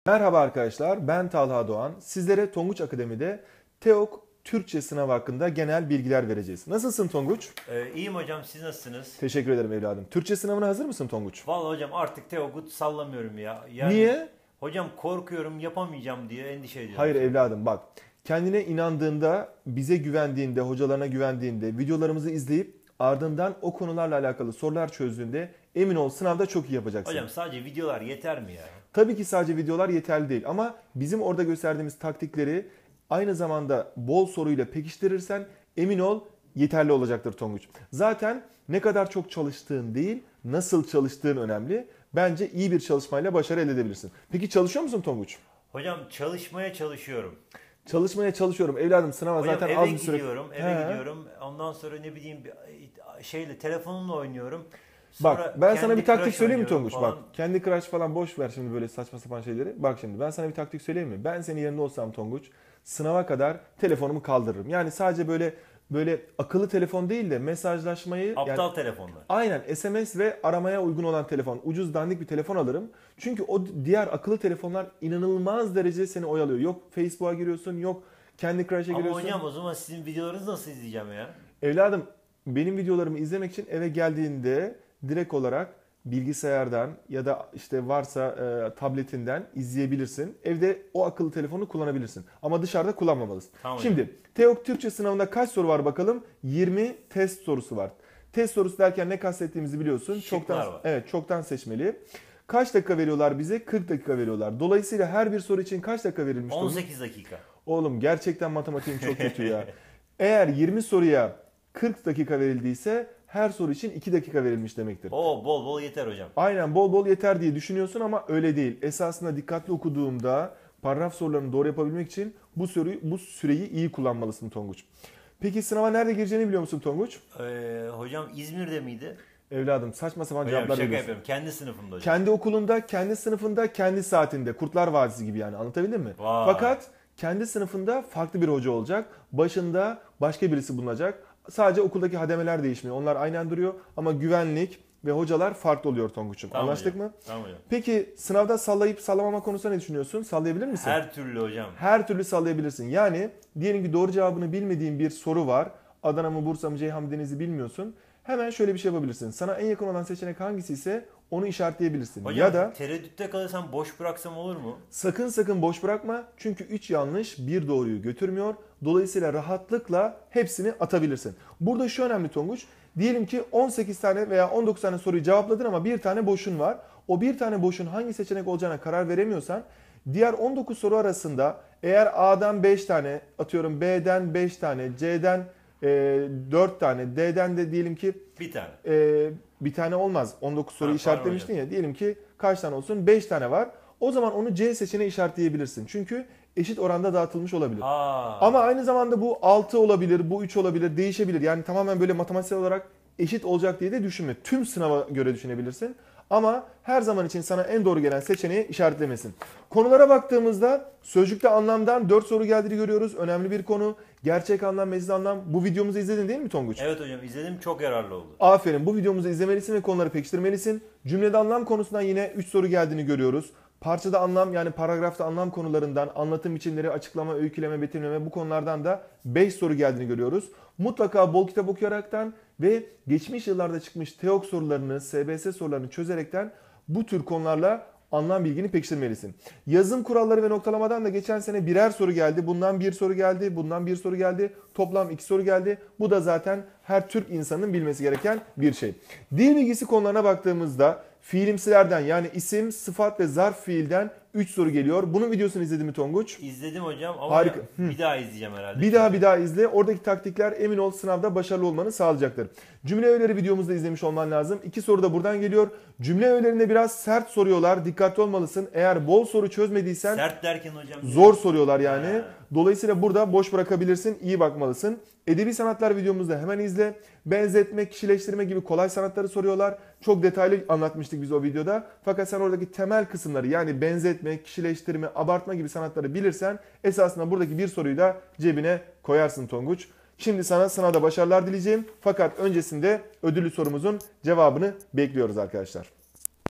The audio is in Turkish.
Merhaba arkadaşlar, ben Talha Doğan. Sizlere Tonguç Akademi'de TEOK Türkçe sınavı hakkında genel bilgiler vereceğiz. Nasılsın Tonguç? İyiyim hocam, siz nasılsınız? Teşekkür ederim evladım. Türkçe sınavına hazır mısın Tonguç? Vallahi hocam artık TEOG'u sallamıyorum ya. Yani, Niye? hocam korkuyorum, yapamayacağım diye endişe ediyorum. Hayır evladım bak. Kendine inandığında, bize güvendiğinde, hocalarına güvendiğinde, videolarımızı izleyip ardından o konularla alakalı sorular çözdüğünde emin ol sınavda çok iyi yapacaksın. Hocam sadece videolar yeter mi ya? Tabii ki sadece videolar yeterli değil ama bizim orada gösterdiğimiz taktikleri aynı zamanda bol soruyla pekiştirirsen emin ol yeterli olacaktır Tonguç. Zaten ne kadar çok çalıştığın değil, nasıl çalıştığın önemli. Bence iyi bir çalışmayla başarı elde edebilirsin. Peki çalışıyor musun Tonguç? Hocam çalışmaya çalışıyorum. Çalışmaya çalışıyorum. Evladım sınava Hocam zaten eve az bir süre... eve gidiyorum. Ondan sonra ne bileyim telefonumla oynuyorum. Sonra Bak ben sana bir taktik Crush söyleyeyim mi oynuyorum Tonguç? falan. Bak kendi Crush falan boş ver şimdi böyle saçma sapan şeyleri. Bak şimdi ben sana bir taktik söyleyeyim mi? Ben senin yerinde olsam Tonguç sınava kadar telefonumu kaldırırım. Yani sadece böyle akıllı telefon değil de mesajlaşmayı Aptal telefonlar. aynen SMS ve aramaya uygun olan telefon. Ucuz dandik bir telefon alırım. Çünkü o diğer akıllı telefonlar inanılmaz derecede seni oyalıyor. Yok Facebook'a giriyorsun, yok kendi Crush'a Ama giriyorsun. hocam o zaman sizin videolarınızı nasıl izleyeceğim ya? Evladım benim videolarımı izlemek için eve geldiğinde direkt olarak bilgisayardan ya da işte varsa tabletinden izleyebilirsin. Evde o akıllı telefonu kullanabilirsin. Ama dışarıda kullanmamalısın. Tamam Şimdi TEOK Türkçe sınavında kaç soru var bakalım? 20 test sorusu var. Test sorusu derken ne kastettiğimizi biliyorsun. Şıklar var. Evet, çoktan seçmeli. Kaç dakika veriyorlar bize? 40 dakika veriyorlar. Dolayısıyla her bir soru için kaç dakika verilmiş? 18 dakika. Oğlum gerçekten matematiğim çok kötü ya. Eğer 20 soruya 40 dakika verildiyse her soru için 2 dakika verilmiş demektir. Oo, bol bol yeter hocam. Aynen bol bol yeter diye düşünüyorsun ama öyle değil. Esasında dikkatli okuduğumda paragraf sorularını doğru yapabilmek için bu süreyi iyi kullanmalısın Tonguç. Peki sınava nerede gireceğini biliyor musun Tonguç? Hocam İzmir'de miydi? Evladım saçma sapan Hocam cevaplar şaka veriyorsun. yapıyorum. Kendi sınıfımda hocam. Kendi okulunda, kendi sınıfında, kendi saatinde. Kurtlar Vadisi gibi yani anlatabildim mi? Vay. Fakat kendi sınıfında farklı bir hoca olacak. Başında başka birisi bulunacak. Sadece okuldaki hademeler değişmiyor. Onlar aynen duruyor ama güvenlik ve hocalar farklı oluyor Tonguç'um. Tamam Anlaştık hocam. mı? Tamam hocam. Peki sınavda sallayıp sallamama konusunda ne düşünüyorsun? Sallayabilir misin? Her türlü hocam. Her türlü sallayabilirsin. Yani diyelim ki doğru cevabını bilmediğin bir soru var. Adana mı, Bursa mı, Ceyhan mı, Denizli bilmiyorsun. Hemen şöyle bir şey yapabilirsin. Sana en yakın olan seçenek hangisi ise onu işaretleyebilirsin. Hocam Ya da tereddütte kalırsam boş bıraksam olur mu? sakın boş bırakma. Çünkü 3 yanlış bir doğruyu götürmüyor. Dolayısıyla rahatlıkla hepsini atabilirsin. Burada şu önemli Tonguç. Diyelim ki 18 tane veya 19 tane soruyu cevapladın ama bir tane boşun var. O bir tane boşun hangi seçenek olacağına karar veremiyorsan diğer 19 soru arasında eğer A'dan 5 tane, atıyorum B'den 5 tane, C'den 4 tane, D'den de diyelim ki Bir tane. bir tane olmaz. 19 soru Ha, işaretlemiştin ya. Diyelim ki kaç tane olsun? 5 tane var. O zaman onu C seçeneği işaretleyebilirsin. Çünkü eşit oranda dağıtılmış olabilir. Ama aynı zamanda bu 6 olabilir, bu 3 olabilir, değişebilir. Yani tamamen böyle matematiksel olarak eşit olacak diye de düşünme. Tüm sınava göre düşünebilirsin. Ama her zaman için sana en doğru gelen seçeneği işaretlemesin. Konulara baktığımızda sözcükte anlamdan 4 soru geldiğini görüyoruz. Önemli bir konu. Gerçek anlam, mezil anlam. Bu videomuzu izledin değil mi Tonguç? Evet hocam izledim, çok yararlı oldu. Aferin, bu videomuzu izlemelisin ve konuları pekiştirmelisin. Cümlede anlam konusundan yine 3 soru geldiğini görüyoruz. Parçada anlam yani paragrafta anlam konularından, anlatım biçimleri, açıklama, öyküleme, betimleme bu konulardan da 5 soru geldiğini görüyoruz. Mutlaka bol kitap okuyaraktan ve geçmiş yıllarda çıkmış TEOK sorularını, SBS sorularını çözerekten bu tür konularla anlam bilgini pekiştirmelisin. Yazım kuralları ve noktalamadan da geçen sene birer soru geldi. Bundan bir soru geldi, bundan bir soru geldi. Toplam 2 soru geldi. Bu da zaten her Türk insanının bilmesi gereken bir şey. Dil bilgisi konularına baktığımızda fiilimsilerden yani isim, sıfat ve zarf fiilden 3 soru geliyor. Bunun videosunu izledin mi Tonguç? İzledim hocam ama Harika. bir daha izleyeceğim herhalde. Bir daha izle. Oradaki taktikler emin ol sınavda başarılı olmanı sağlayacaktır. Cümle öğeleri videomuzda izlemiş olman lazım. 2 soru da buradan geliyor. Cümle öğelerinde biraz sert soruyorlar. Dikkatli olmalısın. Eğer bol soru çözmediysen Sert derken hocam. zor soruyorlar yani. Ha. Dolayısıyla burada boş bırakabilirsin. İyi bakmalısın. Edebi sanatlar videomuzda hemen izle. Benzetme, kişileştirme gibi kolay sanatları soruyorlar. Çok detaylı anlatmıştık biz o videoda. Fakat sen oradaki temel kısımları yani benzetme, kişileştirme, abartma gibi sanatları bilirsen esasında buradaki bir soruyu da cebine koyarsın Tonguç. Şimdi sana sınavda başarılar dileyeceğim. Fakat öncesinde ödüllü sorumuzun cevabını bekliyoruz arkadaşlar.